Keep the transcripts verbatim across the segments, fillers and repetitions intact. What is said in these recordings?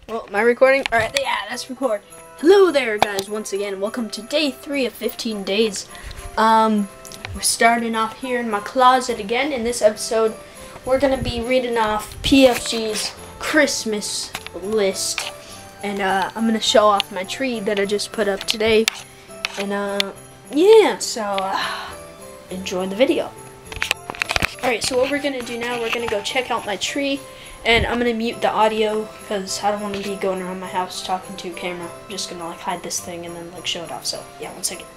Well, am I recording? Alright, yeah, let's record. Hello there, guys, once again. Welcome to day three of fifteen days. Um, we're starting off here in my closet again. In this episode, we're going to be reading off P F G's Christmas list. And uh, I'm going to show off my tree that I just put up today. And uh, yeah, so uh, enjoy the video. Alright, so what we're going to do now, we're going to go check out my tree. And I'm going to mute the audio because I don't want to be going around my house talking to a camera. I'm just going to like hide this thing and then like show it off. So yeah, one second.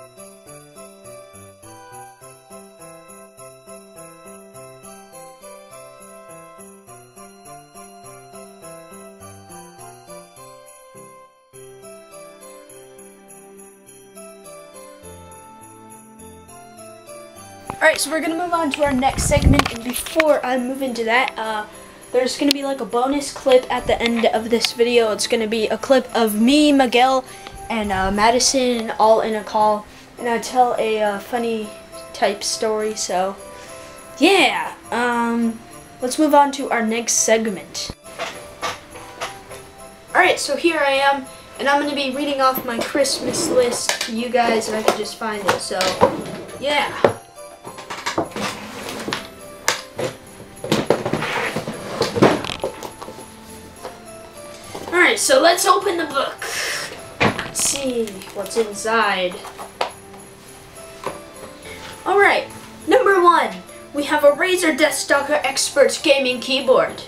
Alright, so we're going to move on to our next segment. And before I move into that, uh, there's going to be like a bonus clip at the end of this video. It's going to be a clip of me, Miguel, and uh, Madison all in a call. And I tell a uh, funny type story. So, yeah. Um, let's move on to our next segment. Alright, so here I am. And I'm going to be reading off my Christmas list to you guys. And I can just find it. So, yeah. Alright, so let's open the book. Let's see what's inside. Alright, number one, we have a Razer Deathstalker Expert Gaming Keyboard.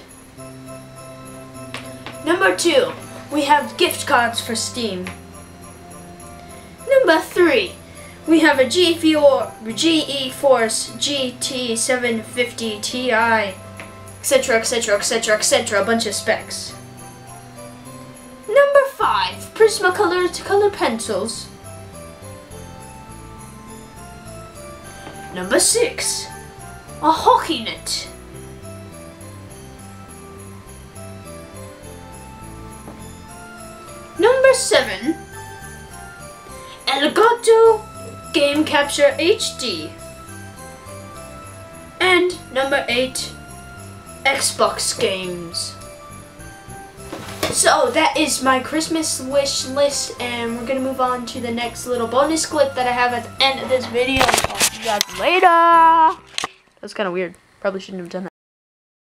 Number two, we have gift cards for Steam. Number three, we have a GeForce G T seven fifty Ti, etc, etc, etc, et cetera, a bunch of specs. Number five, Prismacolor to color pencils. Number six, a hockey net. Number seven, Elgato Game Capture H D. And number eight, Xbox games. So that is my Christmas wish list, and we're gonna move on to the next little bonus clip that I have at the end of this video. I'll see you guys later. That's kind of weird. Probably shouldn't have done that.